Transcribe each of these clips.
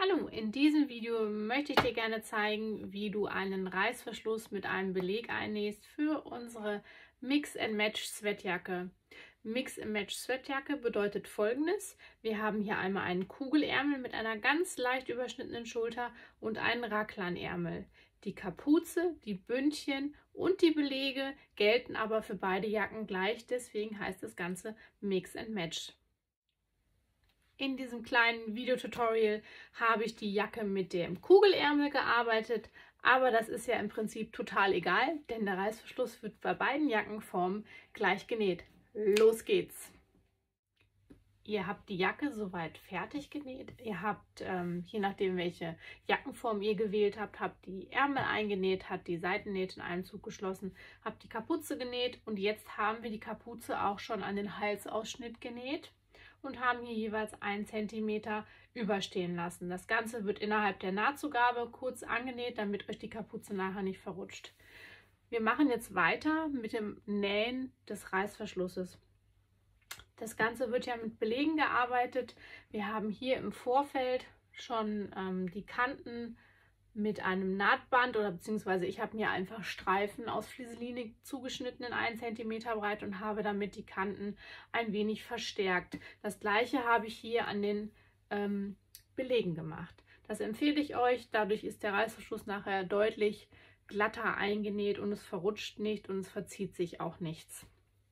Hallo, in diesem Video möchte ich dir gerne zeigen, wie du einen Reißverschluss mit einem Beleg einnähst für unsere Mix-and-Match Sweatjacke. Mix-and-Match Sweatjacke bedeutet Folgendes: Wir haben hier einmal einen Kugelärmel mit einer ganz leicht überschnittenen Schulter und einen Raglanärmel. Die Kapuze, die Bündchen und die Belege gelten aber für beide Jacken gleich, deswegen heißt das Ganze Mix-and-Match. In diesem kleinen Videotutorial habe ich die Jacke mit dem Kugelärmel gearbeitet, aber das ist ja im Prinzip total egal, denn der Reißverschluss wird bei beiden Jackenformen gleich genäht. Los geht's! Ihr habt die Jacke soweit fertig genäht. Ihr habt, je nachdem welche Jackenform ihr gewählt habt, die Ärmel eingenäht, habt die Seitennähte in einem Zug geschlossen, habt die Kapuze genäht und jetzt haben wir die Kapuze auch schon an den Halsausschnitt genäht und haben hier jeweils 1 cm überstehen lassen. Das Ganze wird innerhalb der Nahtzugabe kurz angenäht, damit euch die Kapuze nachher nicht verrutscht. Wir machen jetzt weiter mit dem Nähen des Reißverschlusses. Das Ganze wird ja mit Belegen gearbeitet. Wir haben hier im Vorfeld schon die Kanten mit einem Nahtband oder beziehungsweise ich habe mir einfach Streifen aus Flieseline zugeschnitten in 1 cm breit und habe damit die Kanten ein wenig verstärkt. Das gleiche habe ich hier an den Belegen gemacht. Das empfehle ich euch, dadurch ist der Reißverschluss nachher deutlich glatter eingenäht und es verrutscht nicht und es verzieht sich auch nichts.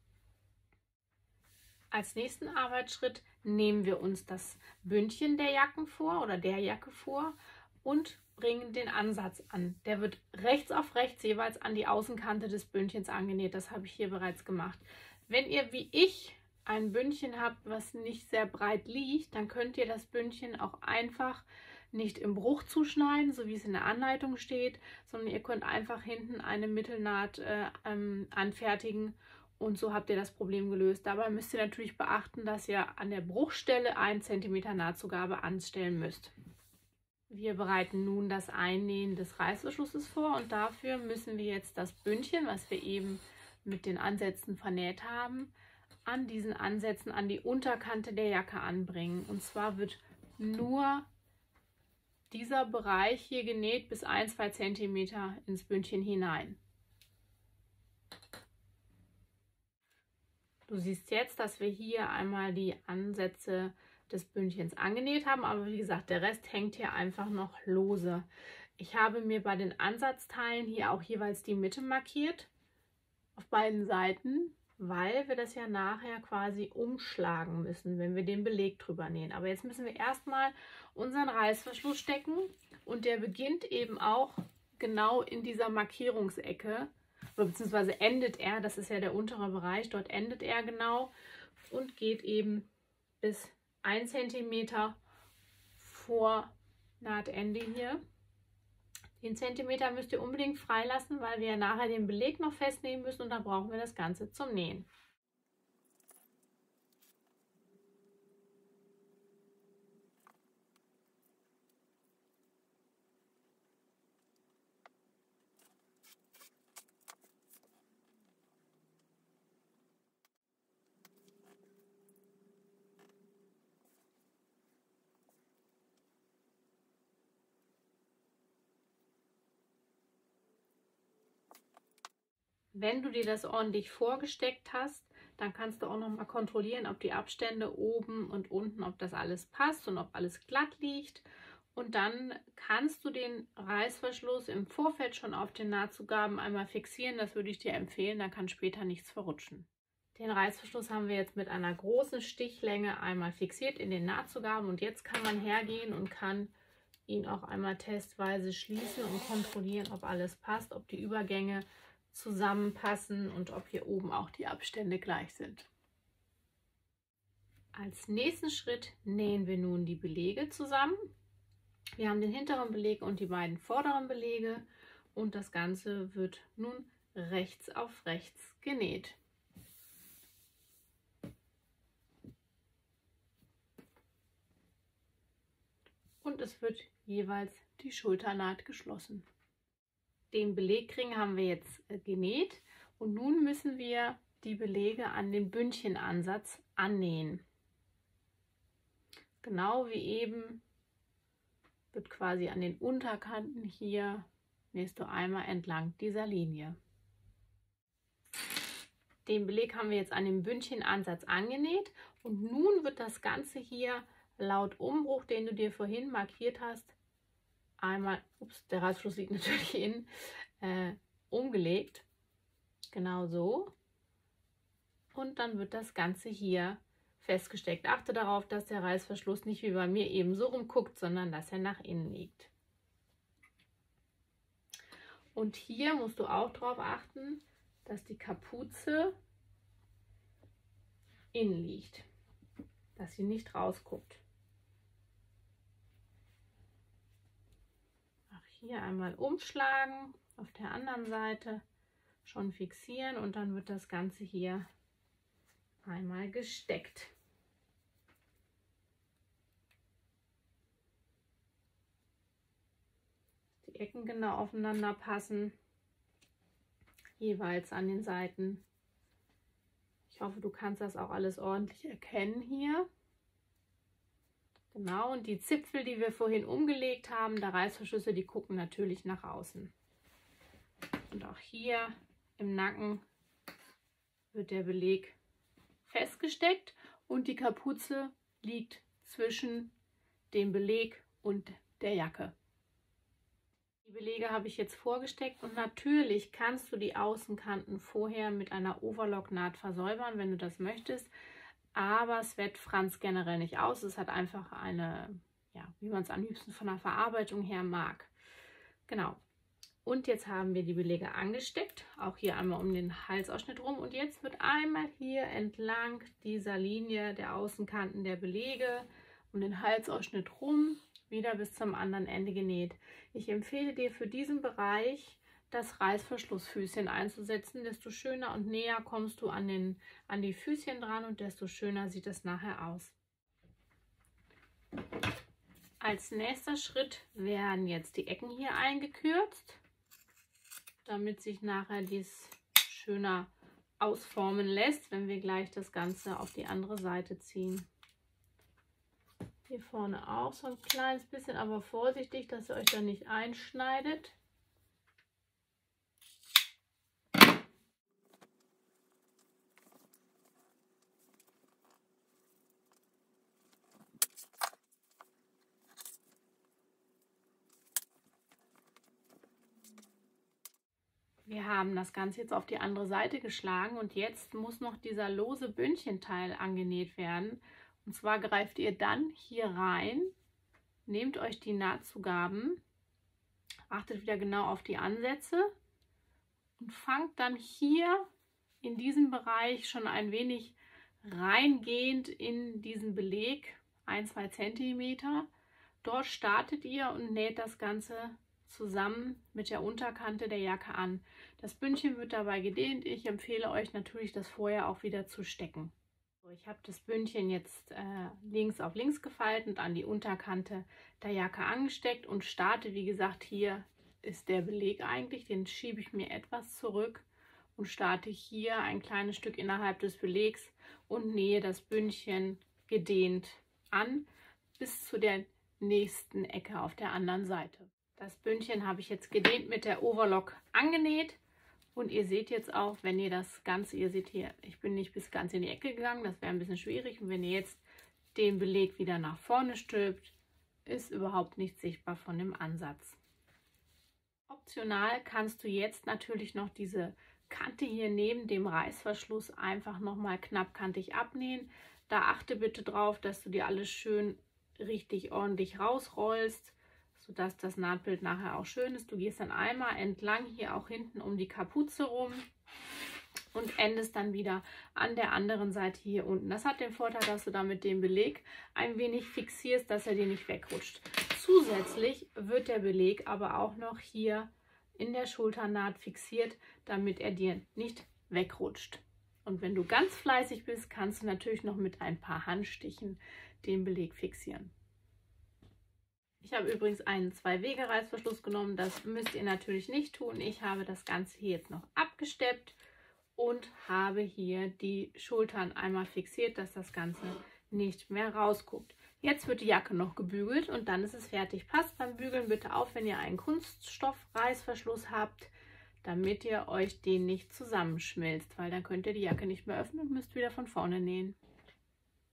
Als nächsten Arbeitsschritt nehmen wir uns das Bündchen der Jacken vor oder der Jacke vor und bringen den Ansatz an. Der wird rechts auf rechts jeweils an die Außenkante des Bündchens angenäht. Das habe ich hier bereits gemacht. Wenn ihr wie ich ein Bündchen habt, was nicht sehr breit liegt, dann könnt ihr das Bündchen auch einfach nicht im Bruch zuschneiden, so wie es in der Anleitung steht, sondern ihr könnt einfach hinten eine Mittelnaht anfertigen. Und so habt ihr das Problem gelöst. Dabei müsst ihr natürlich beachten, dass ihr an der Bruchstelle 1 cm Nahtzugabe anstellen müsst. Wir bereiten nun das Einnähen des Reißverschlusses vor und dafür müssen wir jetzt das Bündchen, was wir eben mit den Ansätzen vernäht haben, an diesen Ansätzen an die Unterkante der Jacke anbringen. Und zwar wird nur dieser Bereich hier genäht bis 1-2 cm ins Bündchen hinein. Du siehst jetzt, dass wir hier einmal die Ansätze des Bündchens angenäht haben, aber wie gesagt, der Rest hängt hier einfach noch lose. Ich habe mir bei den Ansatzteilen hier auch jeweils die Mitte markiert, auf beiden Seiten, weil wir das ja nachher quasi umschlagen müssen, wenn wir den Beleg drüber nähen. Aber jetzt müssen wir erstmal unseren Reißverschluss stecken und der beginnt eben auch genau in dieser Markierungsecke. Oder beziehungsweise endet er, das ist ja der untere Bereich, dort endet er genau und geht eben bis 1 cm vor Nahtende hier. Den Zentimeter müsst ihr unbedingt freilassen, weil wir ja nachher den Beleg noch festnehmen müssen und dann brauchen wir das Ganze zum Nähen. Wenn du dir das ordentlich vorgesteckt hast, dann kannst du auch noch mal kontrollieren, ob die Abstände oben und unten, ob das alles passt und ob alles glatt liegt. Und dann kannst du den Reißverschluss im Vorfeld schon auf den Nahtzugaben einmal fixieren. Das würde ich dir empfehlen, da kann später nichts verrutschen. Den Reißverschluss haben wir jetzt mit einer großen Stichlänge einmal fixiert in den Nahtzugaben und jetzt kann man hergehen und kann ihn auch einmal testweise schließen und kontrollieren, ob alles passt, ob die Übergänge zusammenpassen und ob hier oben auch die Abstände gleich sind. Als nächsten Schritt nähen wir nun die Belege zusammen. Wir haben den hinteren Beleg und die beiden vorderen Belege und das Ganze wird nun rechts auf rechts genäht. Und es wird jeweils die Schulternaht geschlossen. Den Belegring haben wir jetzt genäht und nun müssen wir die Belege an den Bündchenansatz annähen. Genau wie eben wird quasi an den Unterkanten hier, nähst du einmal entlang dieser Linie. Den Beleg haben wir jetzt an dem Bündchenansatz angenäht und nun wird das Ganze hier laut Umbruch, den du dir vorhin markiert hast, einmal, ups, der Reißverschluss liegt natürlich innen, umgelegt, genau so, und dann wird das Ganze hier festgesteckt. Achte darauf, dass der Reißverschluss nicht wie bei mir eben so rumguckt, sondern dass er nach innen liegt. Und hier musst du auch darauf achten, dass die Kapuze innen liegt, dass sie nicht rausguckt. Auch hier einmal umschlagen, auf der anderen Seite schon fixieren und dann wird das Ganze hier einmal gesteckt. Die Ecken genau aufeinander passen, jeweils an den Seiten. Ich hoffe, du kannst das auch alles ordentlich erkennen hier. Genau, und die Zipfel, die wir vorhin umgelegt haben, der Reißverschlüsse, die gucken natürlich nach außen. Und auch hier im Nacken wird der Beleg festgesteckt und die Kapuze liegt zwischen dem Beleg und der Jacke. Die Belege habe ich jetzt vorgesteckt und natürlich kannst du die Außenkanten vorher mit einer Overlock-Naht versäubern, wenn du das möchtest. Aber es wird franzt generell nicht aus. Es hat einfach eine, ja, wie man es am liebsten von der Verarbeitung her mag. Genau. Und jetzt haben wir die Belege angesteckt, auch hier einmal um den Halsausschnitt rum. Und jetzt wird einmal hier entlang dieser Linie der Außenkanten der Belege um den Halsausschnitt rum wieder bis zum anderen Ende genäht. Ich empfehle dir für diesen Bereich das Reißverschlussfüßchen einzusetzen. Desto schöner und näher kommst du an die Füßchen dran und desto schöner sieht es nachher aus. Als nächster Schritt werden jetzt die Ecken hier eingekürzt, damit sich nachher dies schöner ausformen lässt, wenn wir gleich das Ganze auf die andere Seite ziehen. Hier vorne auch so ein kleines bisschen, aber vorsichtig, dass ihr euch da nicht einschneidet. Wir haben das Ganze jetzt auf die andere Seite geschlagen und jetzt muss noch dieser lose Bündchenteil angenäht werden. Und zwar greift ihr dann hier rein, nehmt euch die Nahtzugaben, achtet wieder genau auf die Ansätze und fangt dann hier in diesem Bereich schon ein wenig reingehend in diesen Beleg, 1-2 cm. Dort startet ihr und näht das Ganze zusammen mit der Unterkante der Jacke an. Das Bündchen wird dabei gedehnt. Ich empfehle euch natürlich, das vorher auch wieder zu stecken. So, ich habe das Bündchen jetzt links auf links gefaltet und an die Unterkante der Jacke angesteckt und starte, wie gesagt, hier ist der Beleg eigentlich, den schiebe ich mir etwas zurück und starte hier ein kleines Stück innerhalb des Belegs und nähe das Bündchen gedehnt an bis zu der nächsten Ecke auf der anderen Seite. Das Bündchen habe ich jetzt gedehnt mit der Overlock angenäht und ihr seht jetzt auch, wenn ihr das Ganze, ihr seht hier, ich bin nicht bis ganz in die Ecke gegangen, das wäre ein bisschen schwierig, und wenn ihr jetzt den Beleg wieder nach vorne stülpt, ist überhaupt nicht sichtbar von dem Ansatz. Optional kannst du jetzt natürlich noch diese Kante hier neben dem Reißverschluss einfach nochmal knappkantig abnähen. Da achte bitte drauf, dass du dir alles schön richtig ordentlich rausrollst, sodass das Nahtbild nachher auch schön ist. Du gehst dann einmal entlang hier auch hinten um die Kapuze rum und endest dann wieder an der anderen Seite hier unten. Das hat den Vorteil, dass du damit den Beleg ein wenig fixierst, dass er dir nicht wegrutscht. Zusätzlich wird der Beleg aber auch noch hier in der Schulternaht fixiert, damit er dir nicht wegrutscht. Und wenn du ganz fleißig bist, kannst du natürlich noch mit ein paar Handstichen den Beleg fixieren. Ich habe übrigens einen 2-Wege-Reißverschluss genommen, das müsst ihr natürlich nicht tun. Ich habe das Ganze hier jetzt noch abgesteppt und habe hier die Schultern einmal fixiert, dass das Ganze nicht mehr rausguckt. Jetzt wird die Jacke noch gebügelt und dann ist es fertig. Passt beim Bügeln bitte auf, wenn ihr einen Kunststoff-Reißverschluss habt, damit ihr euch den nicht zusammenschmilzt, weil dann könnt ihr die Jacke nicht mehr öffnen und müsst wieder von vorne nähen.